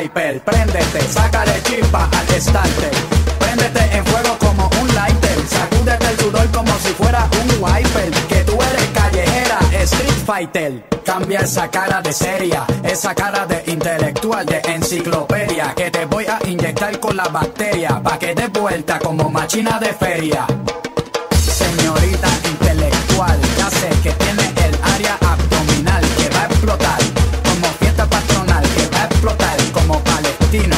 hyper. Préndete, sácale chispa al starter. Préndete en fuego como un lighter. Sacúdete el sudor como si fuera un wiper. Que tú eres callejera, street fighter. Cambia esa cara de seria, esa cara de intelectual, de enciclopedia. Que te voy a inyectar con la bacteria, pa' que des vuelta como máquina de feria. Señorita intelectual, ya sé que tiene el área abdominal que va a explotar como fiesta patronal, que va a explotar como palestino.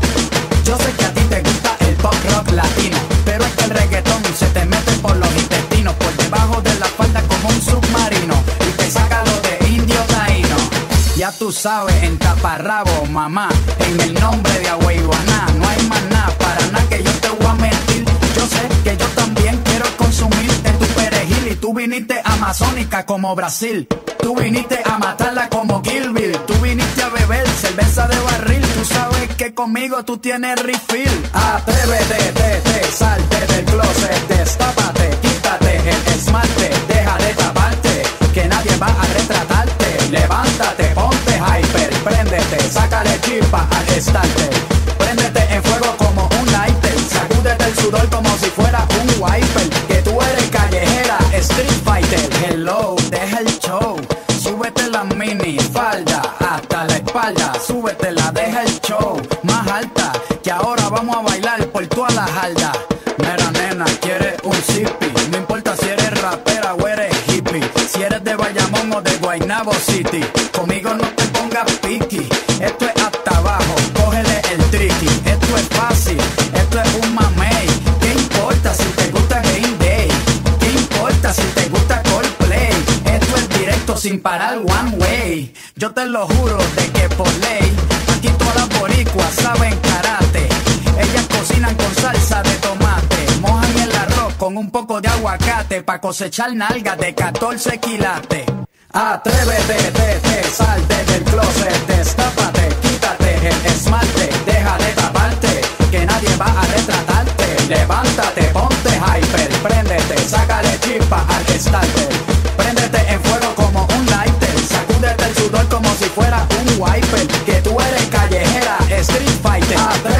Yo sé que a ti te gusta el pop rock latino, pero es que el reggaetón se te mete por los intestinos, por debajo de la falda como un submarino, y te saca lo de indio taíno. Ya tú sabes, en taparrabo, mamá, en el nombre de Agüeyuaná, no hay más nada, para nada que yo te voy a mentir. Yo sé que yo también quiero consumir en tu perejil, y tú viniste amazónica como Brasil. Tú viniste a matarla como Kill Bill. Tú viniste a beber cerveza de barril. Tú sabes que conmigo tú tienes refill. Atrévete, salte del closet, destápate, quítate el esmalte, deja de taparte, que nadie va a retratarte. Levántate, ponte hyper, préndete, sácale chispa al starter. Préndete en fuego como un lighter, sacúdete el sudor como si fuera un wiper. Que tú eres callejera, street fighter. Hello, deja el show, súbete la mini falda hasta la espalda, súbetela, deja el show más alta, que ahora vamos a bailar por toda la jarda. Mira nena, quieres un zippy, no importa si eres rapera o eres hippie, si eres de Bayamón o de Guaynabo City, conmigo no te pongas piqui, esto es hasta abajo, cógele el tricky, esto es fácil, esto es un mamey, ¿qué importa si te gusta Green Day? ¿Qué importa si te gusta Coldplay? Esto es directo sin parar one way, yo te lo juro de que por ley, aquí todas las boricuas saben karate, ellas cocinan con salsa de tomate, mojan el arroz con un poco de aguacate, pa' cosechar nalgas de 14 quilates. Atrévete, salte del closet, destápate, quítate el esmalte, deja de taparte, que nadie va a retratarte. Levántate, ponte hyper, préndete, sácale chispa al starter. Préndete en fuego como un lighter, sacúdete el sudor como si fuera un wiper. Que tú eres callejera, street fighter.